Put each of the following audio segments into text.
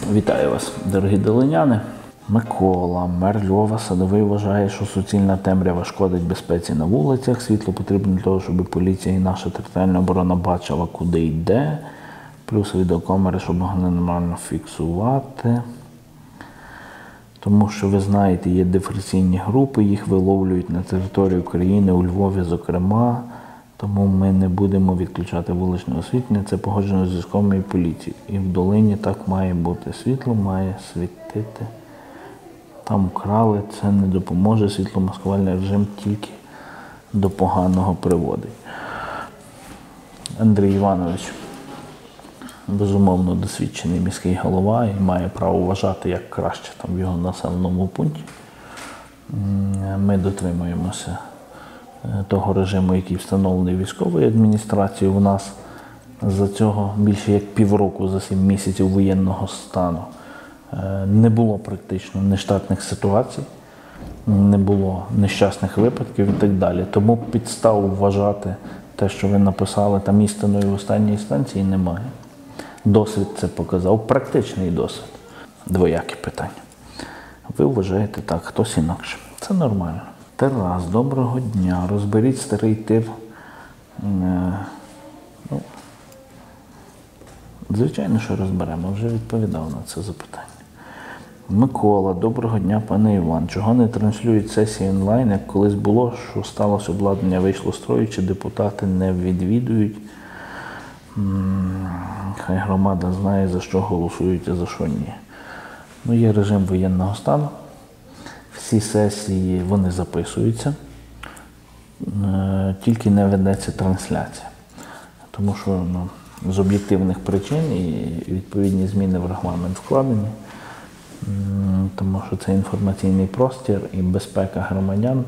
Вітаю вас, дорогі долиняни. Микола, мер Львова, Садовий вважає, що суцільна темрява шкодить безпеці на вулицях. Світло потрібно для того, щоб поліція і наша територіальна оборона бачила, куди йде. Плюс відеокамери, щоб могли нормально фіксувати. Тому що, ви знаєте, є диверсійні групи, їх виловлюють на території України, у Львові зокрема. Тому ми не будемо відключати вуличне освітлення, це погоджено з військовими і поліцією. І в долині так має бути. Світло має світити. Там вкрали, це не допоможе. Світломаскувальний режим тільки до поганого приводить. Андрій Іванович, безумовно, досвідчений міський голова і має право вважати, як краще там в його населеному пункті. Ми дотримуємося того режиму, який встановлений військовою адміністрацією. У нас за цього більше як півроку, за 7 місяців воєнного стану не було практично нештатних ситуацій, не було нещасних випадків і так далі. Тому підстав вважати те, що ви написали там істиною в останній інстанції, немає. Досвід це показав, практичний досвід. Двоякі питання. Ви вважаєте так, хтось інакше. Це нормально. Тарас, доброго дня. Розберіть старий тир. Звичайно, що розберемо. Вже відповідав на це запитання. Микола, доброго дня, пане Іван. Чого не транслюють сесії онлайн, як колись було, що сталося обладнання, вийшло з строю, чи депутати не відвідують? Хай громада знає, за що голосують, а за що ні. Є режим воєнного стану. Всі сесії, вони записуються, тільки не ведеться трансляція. Тому що з об'єктивних причин і відповідні зміни в регламент вкладені, тому що це інформаційний простір і безпека громадян,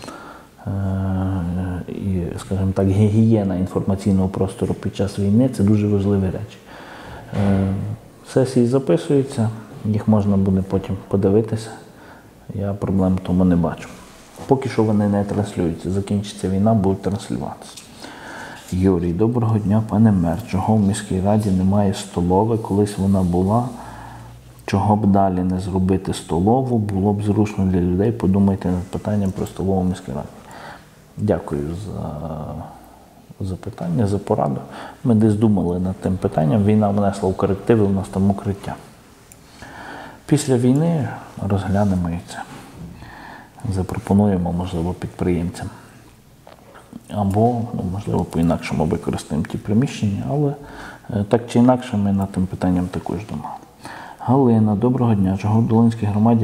і, скажімо так, гігієна інформаційного простору під час війни – це дуже важливі речі. Сесії записуються, їх можна буде потім подивитися. Я проблем в тому не бачу. Поки що вони не транслюються. Закінчиться війна, будуть транслюватися. Юрій, доброго дня, пане мер. Чого в міській раді немає столови? Колись вона була. Чого б далі не зробити столову? Було б зручно для людей. Подумайте над питанням про столову в міській раді. Дякую за запитання, за пораду. Ми десь думали над тим питанням. Війна внесла в корективи, у нас там укриття. Після війни розглянемо і це. Запропонуємо, можливо, підприємцям. Або, можливо, по-інакшому використаємо ті приміщення, але так чи інакше ми над тим питанням також думали. Галина, доброго дня. Чого в Долинській громаді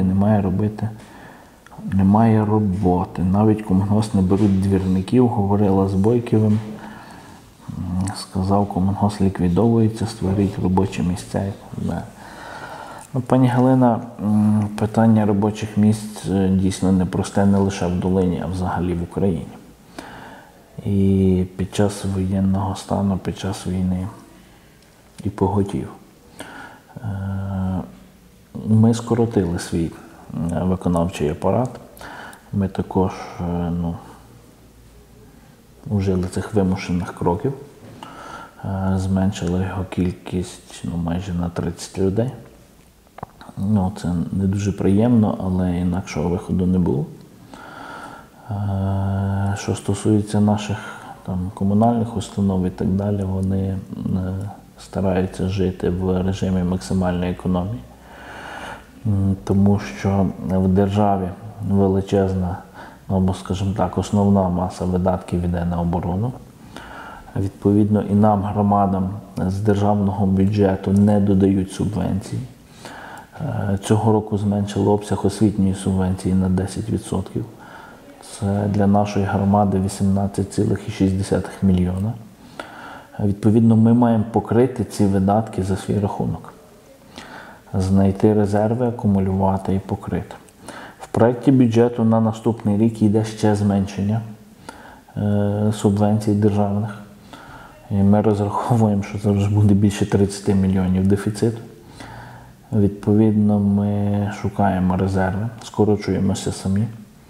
немає роботи? Навіть комунгос не беруть двірників, говорила з Бойківим. Сказав, комунгос ліквідовується, створіть робочі місця. Пані Галина, питання робочих місць дійсно непросте не лише в Долині, а взагалі в Україні. І під час воєнного стану, під час війни і поготів. Ми скоротили свій виконавчий апарат. Ми також вжили цих вимушених кроків. Зменшили його кількість майже на 30 людей. Це не дуже приємно, але інакшого виходу не було. Що стосується наших комунальних установ і так далі, вони стараються жити в режимі максимальної економії. Тому що в державі величезна, або, скажімо так, основна маса видатків йде на оборону. Відповідно, і нам, громадам, з державного бюджету не додають субвенцій. Цього року зменшили обсяг освітньої субвенції на 10%. Це для нашої громади 18,6 мільйона. Відповідно, ми маємо покрити ці видатки за свій рахунок. Знайти резерви, акумулювати і покрити. В проєкті бюджету на наступний рік йде ще зменшення субвенцій державних. І ми розраховуємо, що це вже буде більше 30 мільйонів дефіциту. Відповідно, ми шукаємо резерви, скорочуємося самі.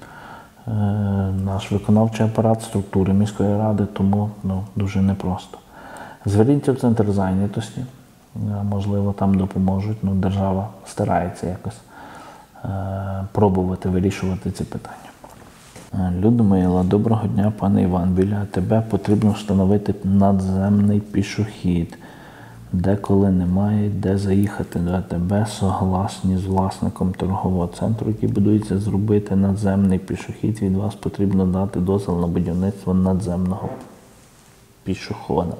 Наш виконавчий апарат, структури міської ради, тому дуже непросто. Зверніться в центр зайнятості. можливо, там допоможуть. Ну, держава старається якось пробувати вирішувати ці питання. Людмила, доброго дня, пане Іван. Біля АТБ потрібно встановити надземний пішохід. Деколи немає, де заїхати до АТБ, согласні з власником торгового центру, який будується, зробити надземний пішохід. Від вас потрібно дати дозвіл на будівництво надземного пішохода.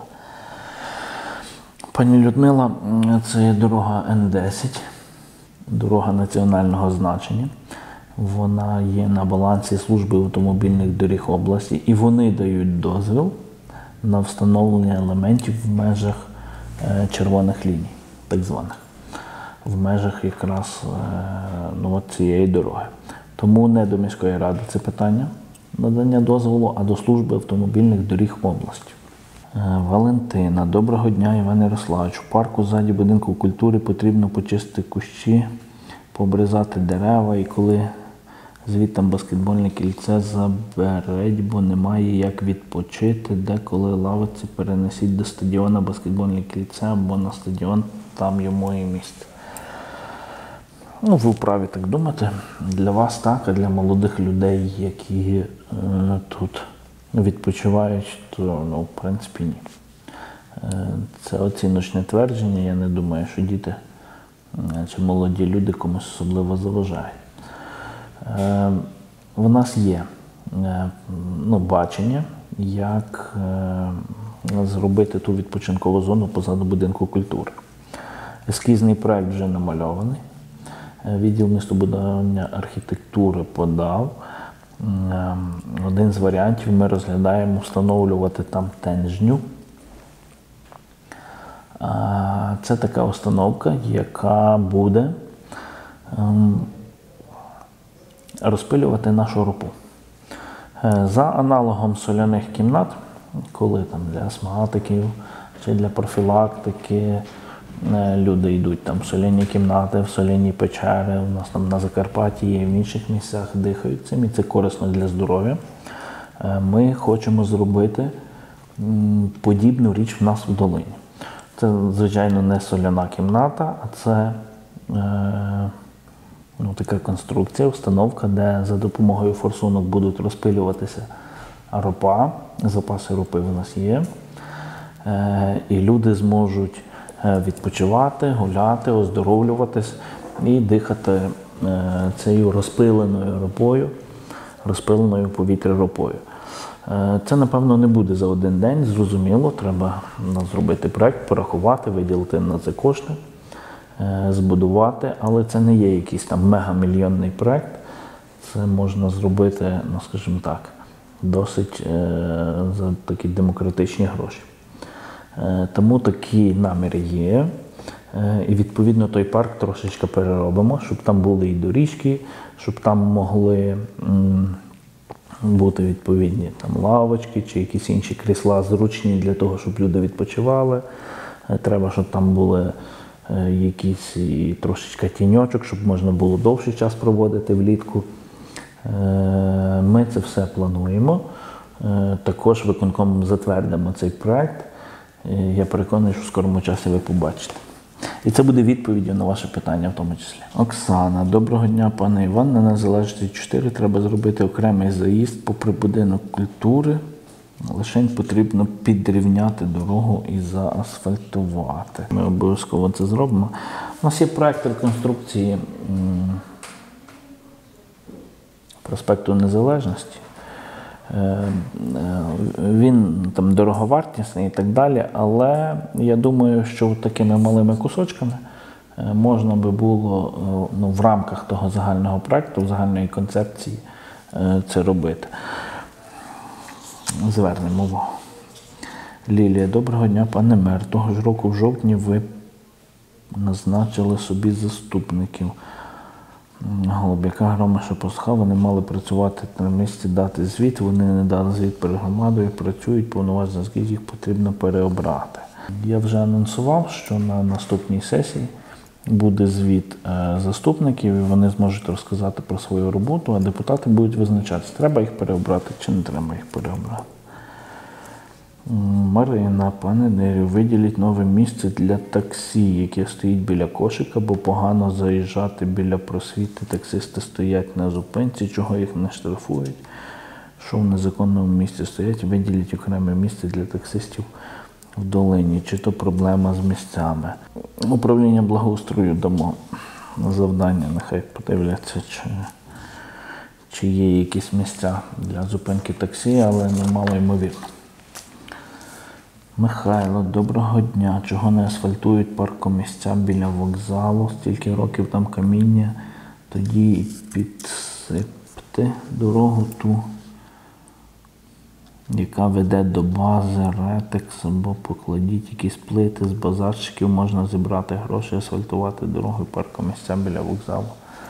Пані Людмила, це є дорога Н10, дорога національного значення. Вона є на балансі служби автомобільних доріг області, і вони дають дозвіл на встановлення елементів в межах червоних ліній, так званих, в межах якраз цієї дороги. Тому не до міської ради це питання надання дозволу, а до служби автомобільних доріг області. Валентина, доброго дня, Іван Ярославович. У парку ззаді будинку культури потрібно почистити кущі, пообрізати дерева, і коли звідтам баскетбольне кільце заберуть, бо немає як відпочити, деколи лавиці перенесіть до стадіона баскетбольне кільце, або на стадіон, там йому і місце. Ну, ви вправі так думати. Для вас так, а для молодих людей, які тут відпочивають, то, в принципі, ні. Це оціночне твердження. Я не думаю, що діти чи молоді люди комусь особливо заважають. У нас є бачення, як зробити ту відпочинкову зону позаду будинку культури. Ескізний проект вже намальований. Відділ містобудування архітектури подав. Один з варіантів ми розглядаємо встановлювати там тенжню. Це така установка, яка буде розпилювати нашу ропу. За аналогом соляних кімнат, коли там для астматиків чи для профілактики люди йдуть там в соляні кімнати, в соляні печери, у нас там на Закарпатті є, в інших місцях дихають цим, і це корисно для здоров'я. Ми хочемо зробити подібну річ в нас в долині. Це, звичайно, не соляна кімната, а це така конструкція, установка, де за допомогою форсунок будуть розпилюватися ропа, запаси ропи в нас є, і люди зможуть відпочивати, гуляти, оздоровлюватись і дихати цією розпиленою ропою, розпиленою повітря ропою. Це, напевно, не буде за один день, зрозуміло, треба зробити проект, порахувати, виділити на це кошти, збудувати, але це не є якийсь там мегамільйонний проект, це можна зробити, скажімо так, досить за такі демократичні гроші. Тому такі наміри є, і відповідно той парк трошечки переробимо, щоб там були і доріжки, щоб там могли бути відповідні там лавочки чи якісь інші крісла зручні для того, щоб люди відпочивали. Треба, щоб там були якісь і трошечки тіньочок, щоб можна було довший час проводити влітку. Ми це все плануємо. Також виконкомом затвердимо цей проект. Я переконаний, що в скорому часі ви побачите. І це буде відповіддю на ваше питання в тому числі. Оксана, доброго дня, пане Іван. На Незалежності 4 треба зробити окремий заїзд попри будинок культури. Лишень потрібно підрівняти дорогу і заасфальтувати. Ми обов'язково це зробимо. У нас є проект реконструкції проспекту Незалежності. Він там дороговартісний і так далі, але я думаю, що такими малими кусочками можна би було в рамках того загального проекту, загальної концепції це робити. Звернемо увагу. Лілія, доброго дня, пане мер. Того ж року в жовтні ви назначили собі заступників. Голуб'яка, Громаша, Пасха, вони мали працювати на місці, дати звіт, вони не дали звіт перед громадою, працюють, повноваження, скільки їх потрібно переобрати. Я вже анонсував, що на наступній сесії буде звіт заступників, і вони зможуть розказати про свою роботу, а депутати будуть визначатися, треба їх переобрати чи не треба їх переобрати. Марина, пане Нерю, виділіть нове місце для таксі, яке стоїть біля кошика, бо погано заїжджати біля просвіти. Таксисти стоять на зупинці, чого їх не штрафують. Що в незаконному місці стоять, виділіть окреме місце для таксистів в долині. Чи то проблема з місцями. Управління благоустрою дамо завдання, нехай подивляться, чи є якісь місця для зупинки таксі, але мало ймовірно. Михайло, доброго дня. Чого не асфальтують паркомісця біля вокзалу? Стільки років там каміння. Тоді і підсипте дорогу ту, яка веде до бази Ретекс, або покладіть якісь плити з базарчиків, можна зібрати гроші, асфальтувати дорогу і паркомісця біля вокзалу.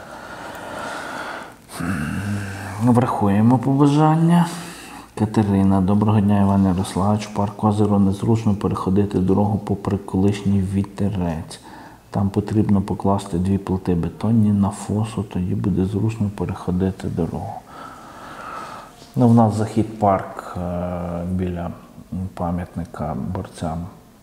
Врахуємо побажання. Катерина, доброго дня, Іван Ярославович. Парк Озеро незручно переходити дорогу попри колишній вітерець. Там потрібно покласти 2 плити бетонні на фосу, тоді буде зручно переходити дорогу. У нас захід парк біля пам'ятника борцям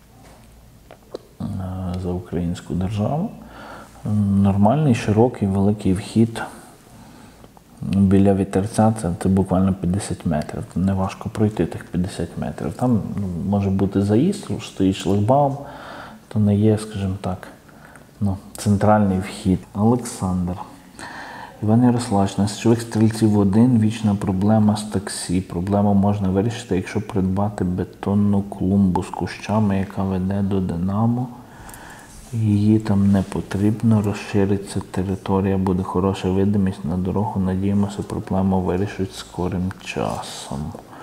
за українську державу. Нормальний, широкий, великий вхід. Біля вітерця це буквально 50 метрів. Не важко пройти тих 50 метрів. Там може бути заїзд, стоїть шлагбаум, то не є, скажімо так, центральний вхід. Олександр. Іван Ярославович, на Січових Стрільців 1 вічна проблема з таксі. Проблему можна вирішити, якщо придбати бетонну клумбу з кущами, яка веде до Динамо. Її там не потрібно, розшириться територія, буде хороша видимість на дорогу. Надіємося, проблему вирішать скорим часом.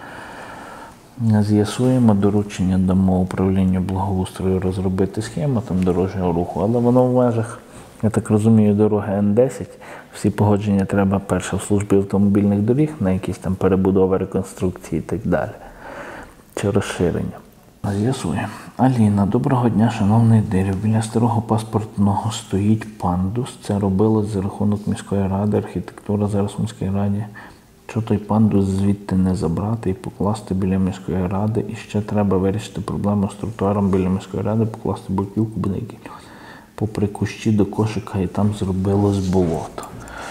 З'ясуємо, доручення дамо управлінню благоустрою розробити схему там дорожнього руху, але воно в межах, я так розумію, дороги Н10. Всі погодження треба перше в службі автомобільних доріг на якісь там перебудови, реконструкції і так далі. Чи розширення. З'ясуємо. Аліна, доброго дня, шановний Дирів. Біля старого паспортного стоїть пандус. Це робилось за рахунок міської ради, архітектура зараз в міській раді. Що той пандус звідти не забрати і покласти біля міської ради? І ще треба вирішити проблему з тротуаром біля міської ради, покласти бруківку, буде який. Попри кущі до кошика і там зробилось болото.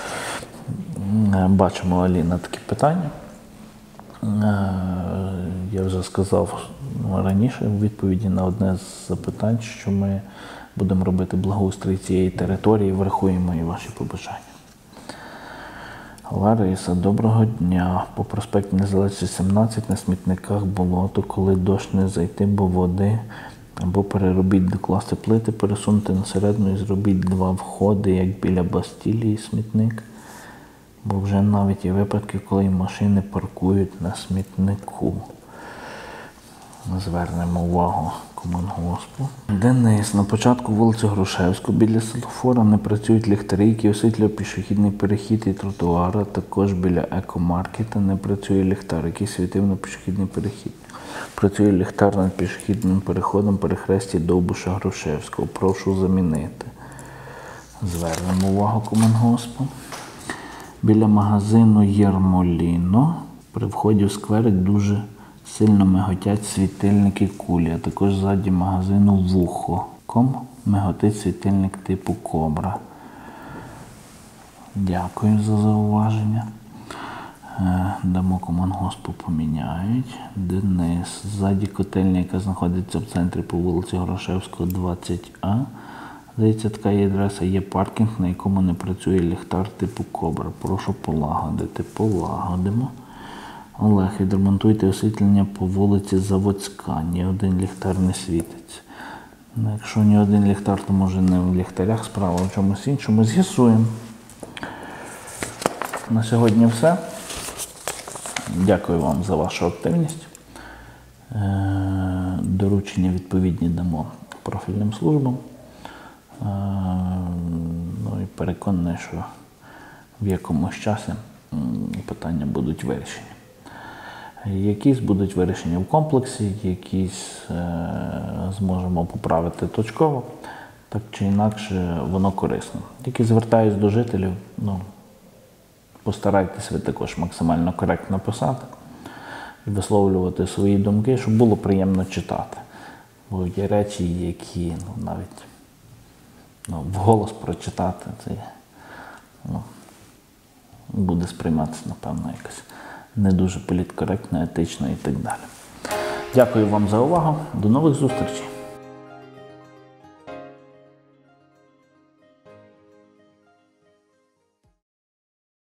Бачимо, Аліна, такі питання. Я вже сказав раніше в відповіді на одне з запитань, що ми будемо робити благоустрій цієї території, врахуємо і ваші побажання. Лариса, доброго дня. По проспекту Незалежності 17 на смітниках болото, коли дощ не зайти, бо води, або переробіть, докласти плити, пересунути на середину і зробіть 2 входи, як біля Бастілії смітник. Бо вже навіть є випадки, коли машини паркують на смітнику. Звернемо увагу комунгоспу. Денис, на початку вулиці Грушевського біля світлофора не працюють ліхтарі, які освітлюють пішохідний перехід і тротуари. Також біля екомаркета не працює ліхтар, який світив на пішохідний перехід. Працює ліхтар над пішохідним переходом перехресті Довбуша Грушевського. Прошу замінити. Звернемо увагу комунгоспу. Біля магазину Єрмоліно при вході в скверик дуже сильно миготять світильники кулі, а також ззаді магазину Вухо.ком миготить світильник типу Кобра. Дякую за зауваження. Дамо комунгоспу поміняють. Денис, ззаді котельня, яка знаходиться в центрі по вулиці Грушевського, 20А. Здається, така є адреса, є паркінг, на якому не працює ліхтар типу Кобра. Прошу полагодити. Полагодимо. Олег, відремонтуйте освітлення по вулиці Заводська. Ні один ліхтар не світиться. Якщо ні один ліхтар, то може не в ліхтарях справа, а в чомусь іншому. З'ясуємо. На сьогодні все. Дякую вам за вашу активність. Доручення відповідні дамо профільним службам. І переконаний, що в якомусь часі питання будуть вирішені. Якісь будуть вирішені в комплексі, якісь зможемо поправити точково, так чи інакше воно корисно. Тільки звертаюсь до жителів, постарайтесь ви також максимально коректно писати. висловлювати свої думки, щоб було приємно читати. Бо є речі, які навіть вголос прочитати, це буде сприйматися, напевно, якось не дуже політкоректно, етично і так далі. Дякую вам за увагу. До нових зустрічей.